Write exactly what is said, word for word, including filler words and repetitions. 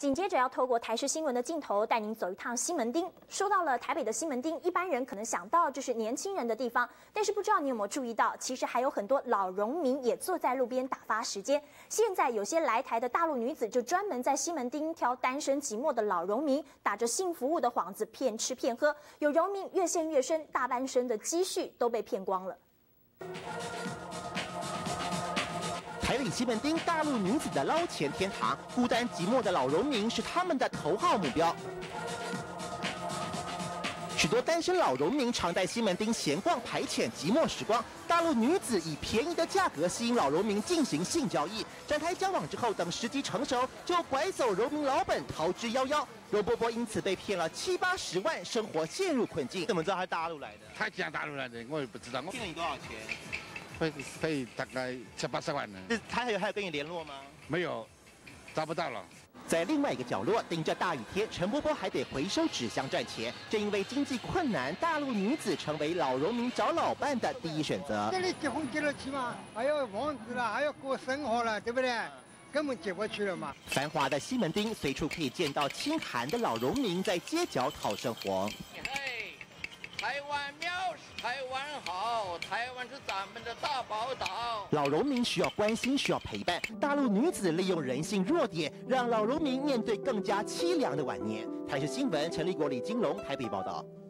紧接着要透过台视新闻的镜头带您走一趟西门町。说到了台北的西门町，一般人可能想到这是年轻人的地方，但是不知道你有没有注意到，其实还有很多老农民也坐在路边打发时间。现在有些来台的大陆女子就专门在西门町挑单身寂寞的老农民，打着性服务的幌子骗吃骗喝，有农民越陷越深，大半生的积蓄都被骗光了。 台北西门町大陆女子的捞钱天堂，孤单寂寞的老农民是他们的头号目标。许多单身老农民常在西门町闲逛排遣寂寞时光。大陆女子以便宜的价格吸引老农民进行性交易，展开交往之后，等时机成熟就拐走农民老本，逃之夭夭。罗伯伯因此被骗了七八十万，生活陷入困境。怎么知道他大陆来的？ 他讲大陆来的，我也不知道。 骗了你多少钱？ 费费大概七八十万呢。 是他还有还有跟你联络吗？ 没有，找不到了。 在另外一个角落，顶着大雨天，陈伯伯还得回收纸箱赚钱。正因为经济困难，大陆女子成为老农民找老伴的第一选择。 这里结婚结了去嘛，还要房子了，还要过生活了，对不对？根本结不去了嘛。 繁华的西门町，随处可以见到清寒的老农民在街角讨生活。 台湾喵是台湾好，台湾是咱们的大宝岛。 老农民需要关心，需要陪伴。大陆女子利用人性弱点，让老农民面对更加凄凉的晚年。台视新闻陈立国、李金龙台北报道。